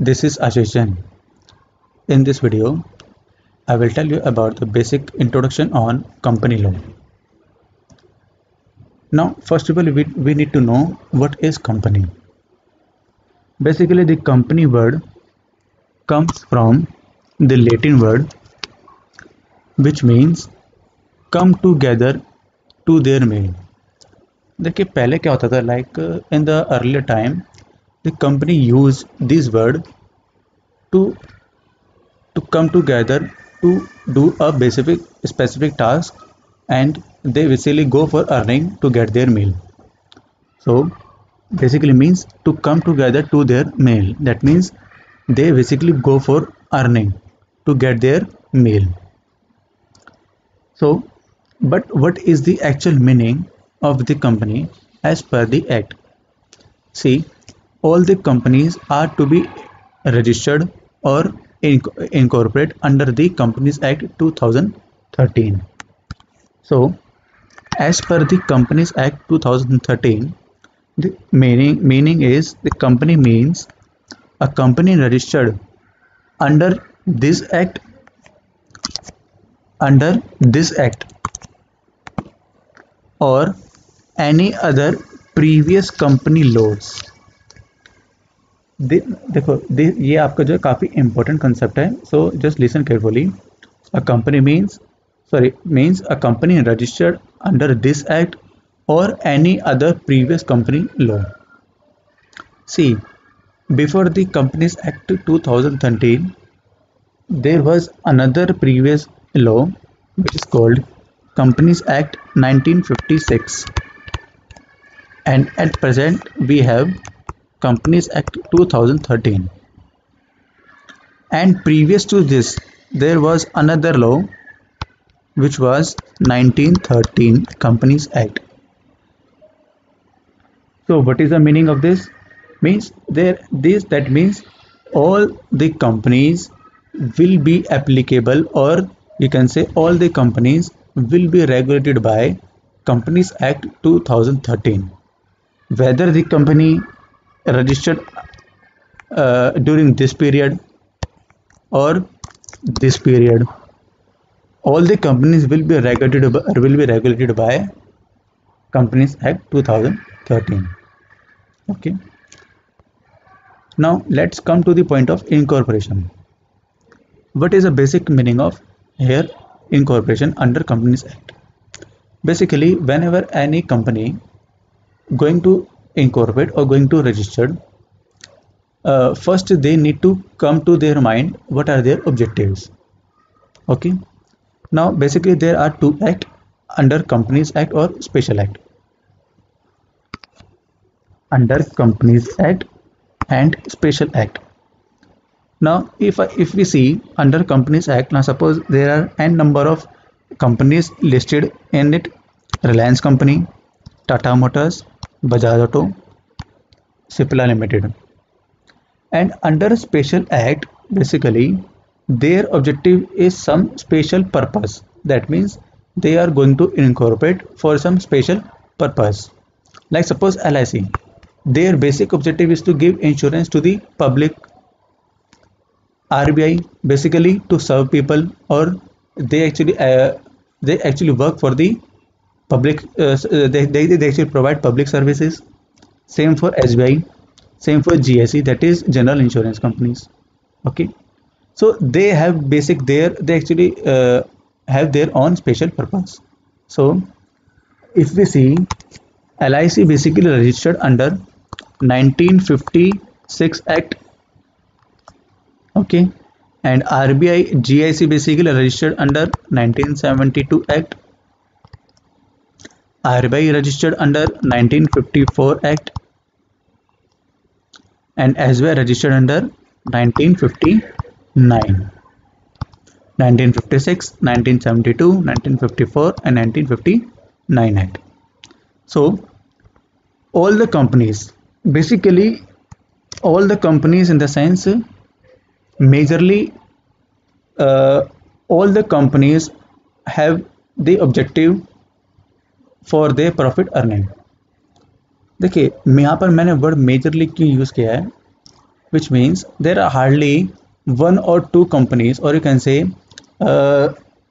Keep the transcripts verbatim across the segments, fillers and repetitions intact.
This is Ashish Jain. In this video, I will tell you about the basic introduction on company law. Now, first of all, we, we need to know what is company. Basically, the company word comes from the Latin word which means come together to their meal. देखिए पहले क्या होता था, like uh, in the earlier time the company used this word to to come together to do a specific specific task, and they basically go for earning to get their meal. So basically means to come together to their meal. That means they basically go for earning to get their meal. So but what is the actual meaning of the company as per the act? See, all the companies are to be registered or inc- incorporate under the Companies Act two thousand thirteen. So as per the Companies Act two thousand thirteen, the meaning meaning is the company means a company registered under this act under this act or any other previous company laws. दे, देखो दे, ये आपका जो है काफ़ी important concept है. So just listen carefully. A company means sorry means a company registered under this act और any other previous company law. See, before the companies act two thousand thirteen there was another previous law which is called Companies Act nineteen fifty-six, and at present we have Companies Act two thousand thirteen, and previous to this there was another law which was nineteen thirteen Companies Act. So what is the meaning of this? Means there this that means all the companies will be applicable, or you can say all the companies will be regulated by Companies Act two thousand thirteen, whether the company registered uh, during this period or this period. All the companies will be regulated by, will be regulated by Companies Act two thousand thirteen. Okay. Now let's come to the point of incorporation. What is the basic meaning of here incorporation under Companies Act? Basically, whenever any company going to incorporate or going to register, uh, first they need to come to their mind what are their objectives. Okay. Now basically there are two acts under Companies Act or Special Act. Under Companies Act and Special Act. Now if if we see under Companies Act, now suppose there are n number of companies listed in it: Reliance Company, Tata Motors, Bajaj Auto, Cipla Limited. And under Special Act, basically their objective is some special purpose. That means they are going to incorporate for some special purpose. Like suppose L I C, their basic objective is to give insurance to the public. R B I basically to serve people, or they actually uh, they actually work for the public. Uh, they, they they actually provide public services. Same for S B I, same for G I C, that is general insurance companies. Okay, so they have basic their they actually uh, have their own special purpose. So if we see, L I C basically registered under nineteen fifty-six Act. Okay, and R B I G I C basically registered under nineteen seventy-two Act. R B I registered under nineteen fifty-four Act, and S B I registered under nineteen fifty-nine. nineteen fifty-six, nineteen seventy-two, nineteen fifty-four and nineteen fifty-nine Act. So all the companies, basically all the companies in the sense majorly uh, all the companies have the objective for their profit earning. देखिए यहाँ पर मैंने word majorly क्यों use किया है, which means there are hardly one or two companies, or you can say uh,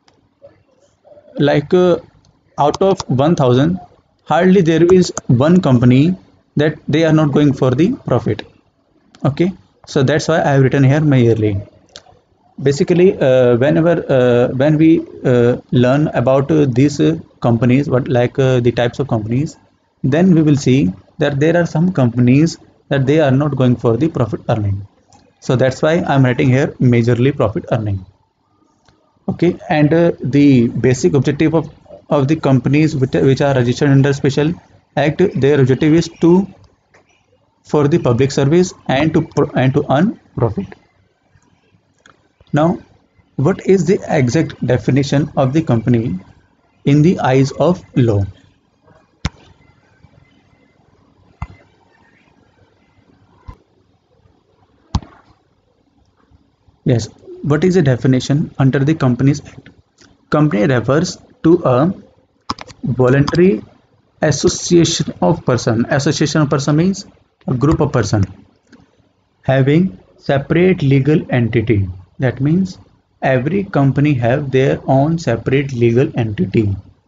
like uh, out of one thousand, hardly there is one company that they are not going for the profit. Okay, so that's why I have written here majorly. Basically uh, whenever uh, when we uh, learn about uh, these uh, companies, what like uh, the types of companies, then we will see that there are some companies that they are not going for the profit earning. So that's why I'm writing here majorly profit earning. Okay, and uh, the basic objective of of the companies which, which are registered under special act, their objective is to for the public service and to and to earn profit. Now, what is the exact definition of the company in the eyes of law? Yes, what is the definition under the Companies Act? Company refers to a voluntary association of person. Association of person means a group of person having separate legal entity. That means every company have their own separate legal entity.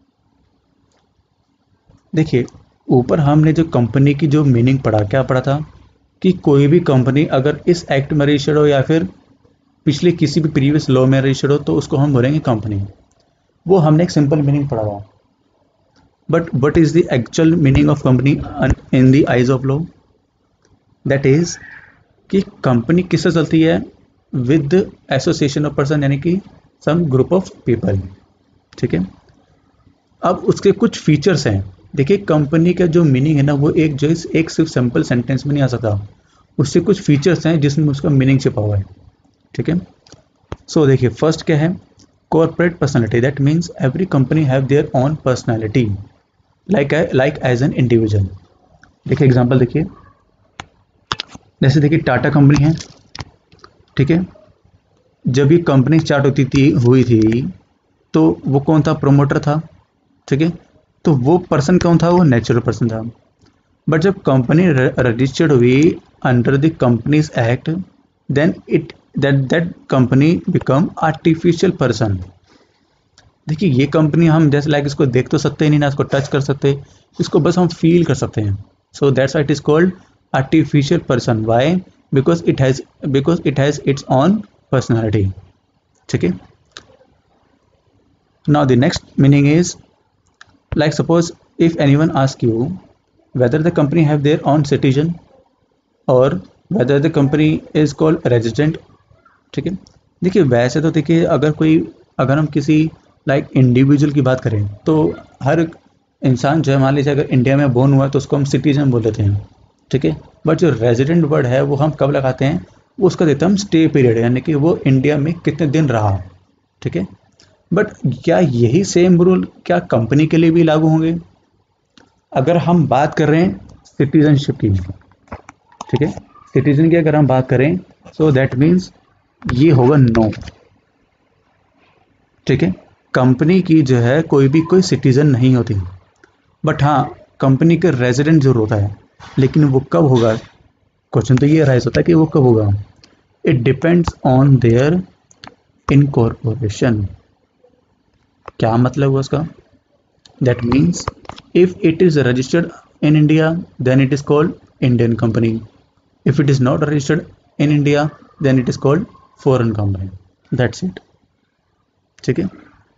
देखिए, ऊपर हमने जो company की जो meaning पढ़ा, क्या पढ़ा था कि कोई भी कंपनी अगर इस एक्ट में रजिस्टर्ड हो या फिर पिछले किसी भी प्रीवियस लॉ में रजिस्टर्ड हो तो उसको हम बोलेंगे कंपनी। वो हमने एक सिंपल मीनिंग पढ़ा हुआ। But what is the actual meaning of company in the eyes of law? That is कि कंपनी किससे चलती है? विद एसोसिएशन ऑफ पर्सन, यानी कि सम ग्रुप ऑफ पीपल। ठीक है, अब उसके कुछ फीचर्स हैं। देखिए, कंपनी का जो मीनिंग है ना, वो एक जो एक सिर्फ सिंपल सेंटेंस में नहीं आ सकता, उससे कुछ फीचर्स हैं जिसमें उसका मीनिंग छिपा हुआ है। ठीक है, सो देखिए, फर्स्ट क्या है? Corporate personality. That means every company have their own personality like like as an individual. देखिए एग्जांपल देखिए, जैसे देखिए टाटा कंपनी है। ठीक है, जब ये कंपनी स्टार्ट होती थी हुई थी तो वो कौन था? प्रोमोटर था। ठीक है, तो वो पर्सन कौन था? वो नेचुरल पर्सन था। बट जब कंपनी रजिस्टर्ड हुई under the companies act, then it that that company become artificial person. देखिए, ये कंपनी हम जैसे लाइक इसको देख तो सकते ही नहीं ना, इसको टच कर सकते, इसको बस हम फील कर सकते हैं। So that's why it is called artificial person. Why? Because it has because it has its own personality. ठीक है, now the next meaning is like suppose if anyone ask you whether the company have their own citizen or whether the company is called resident। ठीक है, देखिए वैसे तो देखिए अगर कोई अगर हम किसी लाइक like इंडिविजुअल की बात करें तो हर इंसान जो है, मान लीजिए अगर इंडिया में बोर्न हुआ है तो उसको हम सिटीजन बोल देते हैं। ठीक है, बट जो रेजिडेंट वर्ड है वो हम कब लगाते हैं? वो उसका देते हैं हम स्टे पीरियड, यानी कि वो इंडिया में कितने दिन रहा। ठीक है, बट क्या यही सेम रूल क्या कंपनी के लिए भी लागू होंगे? अगर हम बात कर रहे हैं सिटीजनशिप की, ठीक है, सिटीजन की अगर हम बात करें सो दैट मीन्स ये होगा नो। ठीक है, कंपनी की जो है कोई भी कोई सिटीजन नहीं होती, बट हाँ कंपनी के रेजिडेंट जरूर होता है। लेकिन वो कब होगा? क्वेश्चन तो ये राइज होता है कि वो कब होगा। It depends on their incorporation. क्या मतलब हुआ उसका? That means if it is registered in India then it is called Indian company. If it is not registered in India then it is called foreign company. That's it. ठीक है,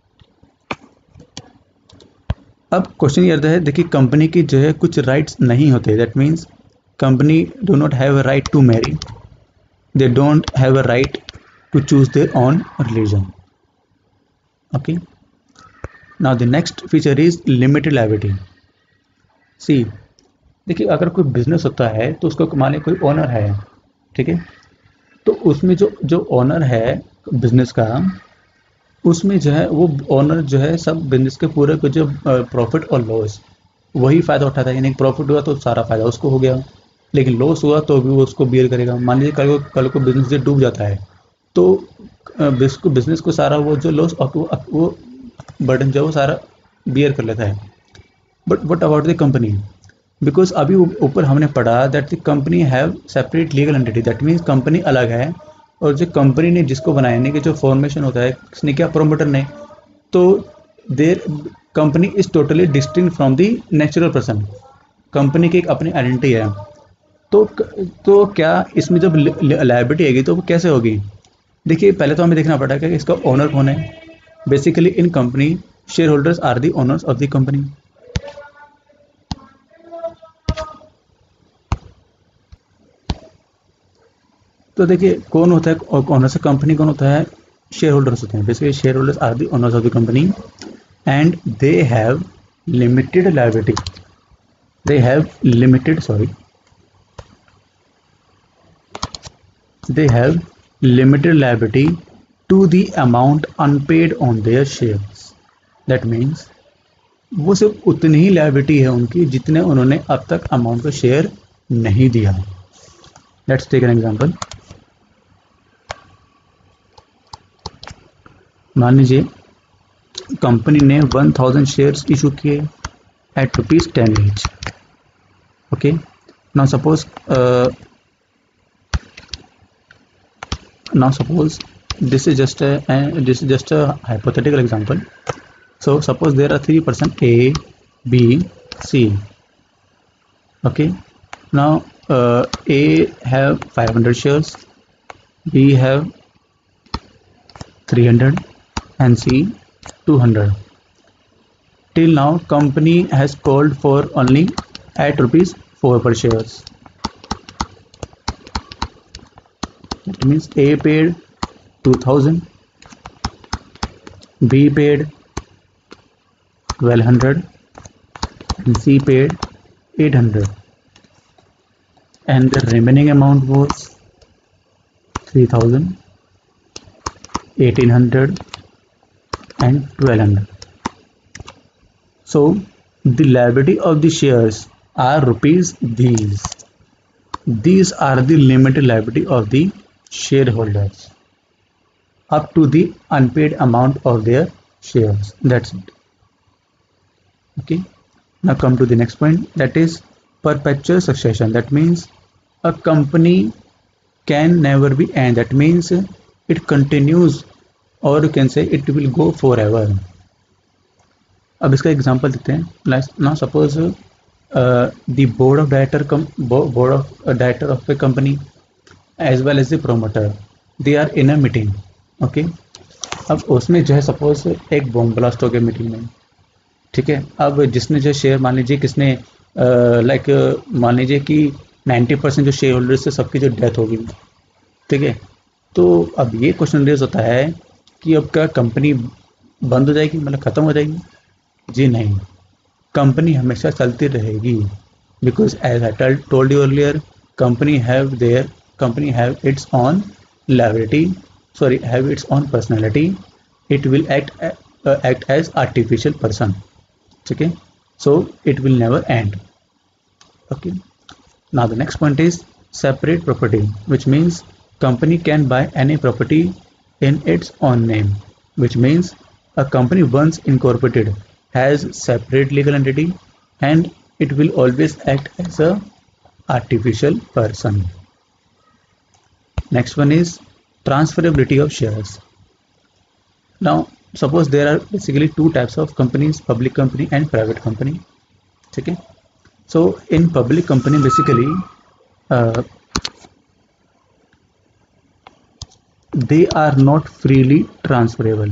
अब question ये आता है, देखिए कंपनी की जो है कुछ राइट्स नहीं होते। That means company do not have a right to marry, they don't have a right to choose their own religion. Okay, now the next feature is limited liability। See देखिए, अगर कोई business होता है तो उसको मान लीजिए कोई ओनर है। ठीक है, तो उसमें जो जो ओनर है बिजनेस का, उसमें जो है वो ओनर जो है सब बिजनेस के पूरे को जो प्रॉफिट और लॉस वही फ़ायदा उठाता है। यानी प्रॉफिट हुआ तो सारा फायदा उसको हो गया, लेकिन लॉस हुआ तो भी वो उसको बियर करेगा। मान लीजिए कल को कल को बिजनेस जो डूब जाता है तो बिजनेस को सारा वो जो लॉस वो बर्डन जो है वो सारा बियर कर लेता है। But what about the company? Because अभी ऊपर हमने पढ़ा that the company have separate legal entity, that means company अलग है, और जो कंपनी ने जिसको बनाने के जो फॉर्मेशन होता है किसने किया, प्रोमोटर ने, तो there company is totally distinct from the natural person, company की एक अपनी आइडेंटिटी है। तो तो क्या इसमें जब लायबिलिटी आएगी तो वो कैसे होगी? देखिए पहले तो हमें देखना पड़ेगा कि इसका ओनर कौन है। Basically in company share holders are the owners of the company. तो देखिए कौन होता है ओनर्स ऑफ कंपनी, कौन होता है, शेयर होल्डर्स होते हैं। Basically share holders are the owners of the company and they have limited liability, they have limited sorry they have limited liability to the amount unpaid on their shares, that means वो सिर्फ उतनी ही liability है उनकी जितने उन्होंने अब तक amount का शेयर नहीं दिया। Let's take an example. मान लीजिए कंपनी ने वन थाउजेंड शेयर्स इशू किए at rupees ten each. Okay, now suppose uh, now suppose this is just a uh, this is just a hypothetical example. So suppose there are three person A, B, C. Okay, now uh, A have five hundred shares, B have three hundred, and C two hundred. Till now company has called for only at rupees four per shares. That means A paid two thousand, B paid twelve hundred, and C paid eight hundred, and the remaining amount was three thousand, eighteen hundred, and twelve hundred. So the liability of the shares are rupees these. These are the limited liability of the shareholders up to the unpaid amount of their shares. That's it. Okay. Now come to the next point, that is perpetual succession. That means a company can never be end. That means it continues, or you can say it will go forever. अब इसका example देते हैं। Now suppose the board of director board of director of a company as well as the promoter, they are in a meeting. Okay, अब उसमें जो है suppose एक bomb blast हो गया मीटिंग में, ठीक है। अब जिसने जो शेयर, मान लीजिए किसने लाइक uh, like, मान लीजिए कि नाइन्टी परसेंट जो शेयर होल्डर्स से सबकी जो डेथ होगी, ठीक है। तो अब ये क्वेश्चन रेज होता है कि अब क्या कंपनी बंद हो जाएगी, मतलब ख़त्म हो जाएगी? जी नहीं, कंपनी हमेशा चलती रहेगी। Because as I told you earlier, company have their company have its own liability, sorry have its own personality, it will act act as artificial person, ठीक है। So it will never end. Okay, now the next point is separate property, which means company can buy any property in its own name, which means a company once incorporated has separate legal entity and it will always act as a artificial person. Next one is transferability of shares. Now suppose there are basically two types of companies, public company and private company, okay. So in public company basically uh, they are not freely transferable.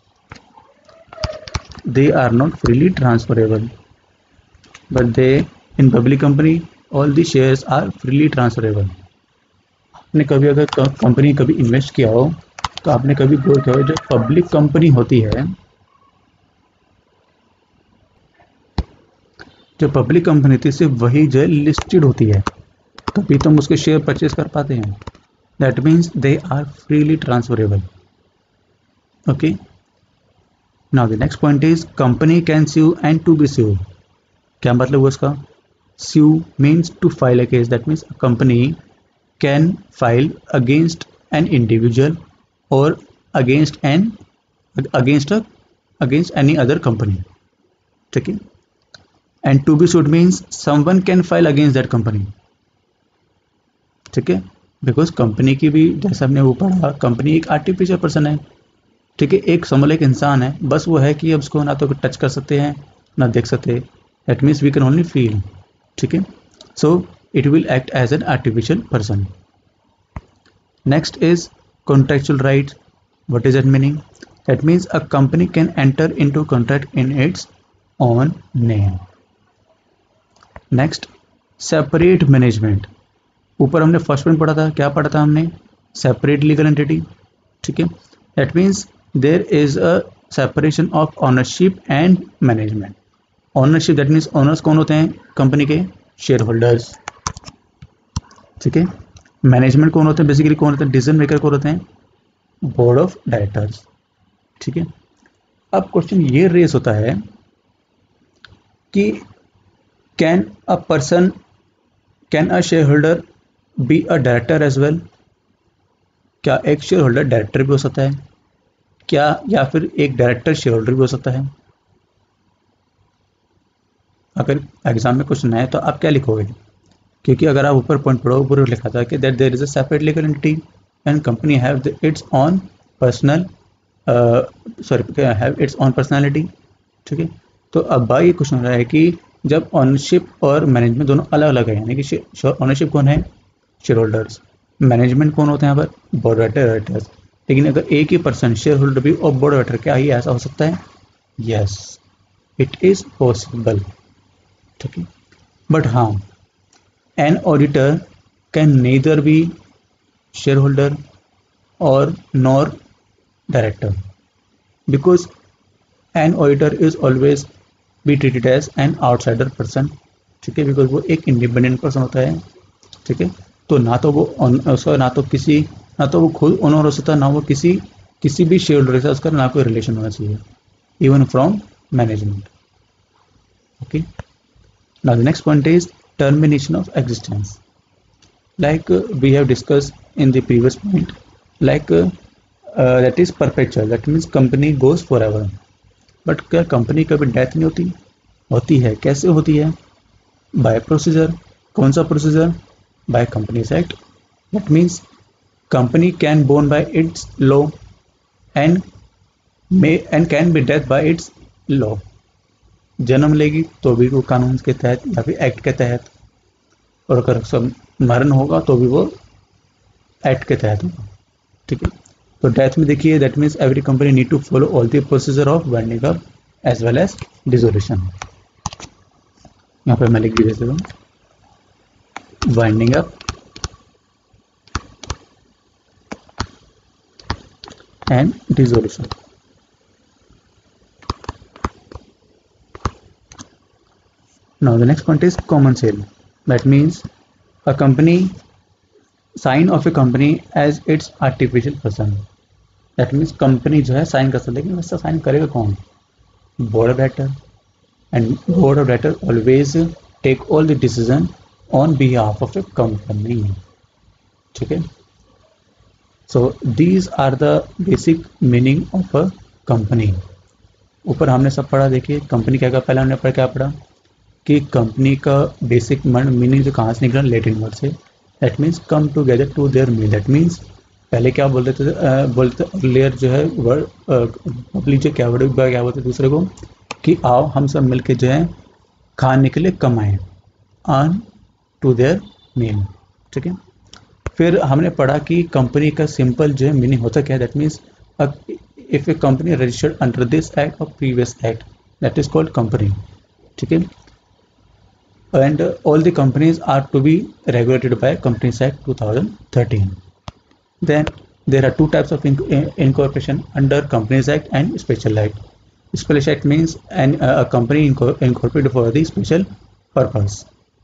They are not freely transferable, but they in public company all the shares are freely transferable. आपने कभी अगर company कभी invest किया हो तो आपने कभी गौर किया हो, जो पब्लिक कंपनी होती है, जो पब्लिक कंपनी थी सिर्फ वही जो लिस्टेड होती है, तभी तुम उसके शेयर परचेज कर पाते हैं। That means they are freely transferable. Okay. Now the next point is company can sue and to be sued. क्या मतलब हुआ इसका? Sue means to file a case. That means a company can file against an individual or against an against a against any other company. ठीक है। And to be sued means someone can file against that company, ठीक है, because company की भी जैसा हमने वो पढ़ा, कंपनी एक आर्टिफिशियल पर्सन है, ठीक है, एक समझ एक इंसान है, बस वो है कि अब उसको ना तो टच कर सकते हैं ना देख सकते, that means we can only feel, ठीक है, so it will act as an artificial person. Next is contractual right. What is that meaning? That means a company can enter into contract in its own name. Next separate management. ऊपर हमने first point पढ़ा था, क्या पढ़ा था हमने? Separate legal entity, ठीक है, that means there is a separation of ownership and management. Ownership that means owners कौन होते हैं कंपनी के? शेयर होल्डर्स, ठीक है. मैनेजमेंट कौन होते हैं? बेसिकली कौन होते हैं? डिसीजन मेकर कौन होते हैं? बोर्ड ऑफ डायरेक्टर्स, ठीक है. अब क्वेश्चन ये रेस होता है कि can a person, can a share holder be a director as well? क्या एक शेयर होल्डर डायरेक्टर भी हो सकता है क्या, या फिर एक डायरेक्टर शेयर होल्डर भी हो सकता है? अगर एग्जाम में क्वेश्चन आए तो आप क्या लिखोगे? क्योंकि अगर आप ऊपर पॉइंट पढ़ो, ऊपर लिखा था कि that there is a separate legal entity and company have its own personal, sorry have its own personality, ठीक है. तो अब भाई ये क्वेश्चन हो रहा है कि जब ऑनरशिप और मैनेजमेंट दोनों अलग अलग है, यानी कि ऑनरशिप कौन है? Share holders. मैनेजमेंट कौन होते हैं यहाँ पर? Board of directors. लेकिन अगर एक ही पर्सन शेयर होल्डर भी और बोर्ड ऑफ डायरेक्टर, क्या ही ऐसा हो सकता है? यस, इट इज पॉसिबल, ठीक है. बट हाँ, an auditor can neither be share holder और nor director, because an auditor is always be treated as an outsider person, ठीक है, बिकॉज वो एक इंडिपेंडेंट पर्सन होता है, ठीक है. तो ना तो वो उसका ना तो किसी ना तो वो खुद ओनर हो सकता है, ना वो किसी किसी भी शेयर होल्डर के साथ उसका ना कोई रिलेशन होना चाहिए, even from management. Okay, now the next point is termination of existence. Like uh, we have discussed in the previous point, like uh, uh, that is perpetual, that means company goes forever. But क्या company कभी death नहीं होती? होती है. कैसे होती है? By procedure. कौन सा procedure? By companies act. That means company can born by its law and may and can be death by its law. जन्म लेगी तो भी वो कानून के तहत या फिर एक्ट के तहत, और अगर सब मरण होगा तो भी वो एक्ट के तहत होगा, ठीक है. तो डेथ में देखिए, that means every company need to follow all the procedure of winding up as well as dissolution. यहाँ पे मैं लिख दी देता हूँ winding up and dissolution. Now the next point is common sale. That means a company sign of a company as its artificial person. That means company जो है sign कर सकते, लेकिन वैसा साइन करेगा कौन? Board of director. And board of director always take all the decision on behalf of a company, ठीक है. So these are the basic meaning of a company. ऊपर हमने सब पढ़ा, देखिए कंपनी क्या, पहले हमने पढ़ा क्या पढ़ा कि कंपनी का बेसिक मीनिंग जो कहाँ से निकला? लैटिन वर्ड से. That means come together to their meal. That means पहले क्या बोलते थे, बोलते अर्लियर जो है वर्ड पब्लिक जो क्या वर्ड क्या बोलते दूसरे को कि आओ हम सब मिलके जो है खाने के लिए कमाएं, अर्न टू देयर मील, ठीक है. फिर हमने पढ़ा कि कंपनी का सिंपल जो है मीनिंग होता क्या है? That means if a company registered under this act और previous act, that is called company, ठीक है. And uh, all the companies are to be regulated by Companies Act two thousand thirteen. Then there are two types of incorporation under Companies Act and Special Act. Special Act means an, uh, a company incorporated for the special purpose.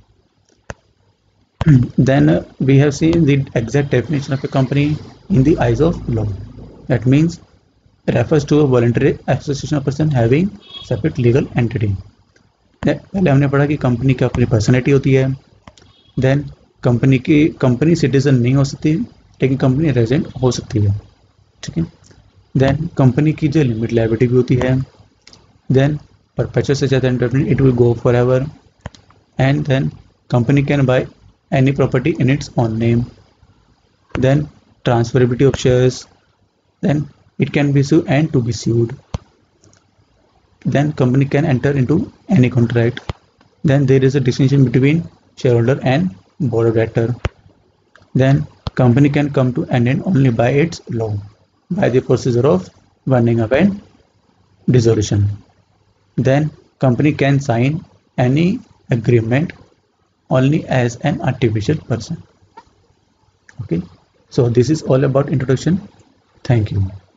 Then uh, we have seen the exact definition of a company in the eyes of law. That means it refers to a voluntary association of person having separate legal entity. पहले हमने पढ़ा कि company की अपनी personality होती है. Then company की company citizen नहीं हो सकती, लेकिन कंपनी रेजिडेंट हो सकती है, ठीक है. देन कंपनी की जो लिमिट लायबिलिटी भी होती है. Then perpetual such as indefinite, it will go forever. And then company can buy any property in its own name. Then transferability of shares, then it can be sued and to be sued. Then company can enter into any contract. Then there is a distinction between shareholder and board of director. Then company can come to an end only by its law, by the procedure of winding up and dissolution. Then company can sign any agreement only as an artificial person. Okay, so this is all about introduction. Thank you.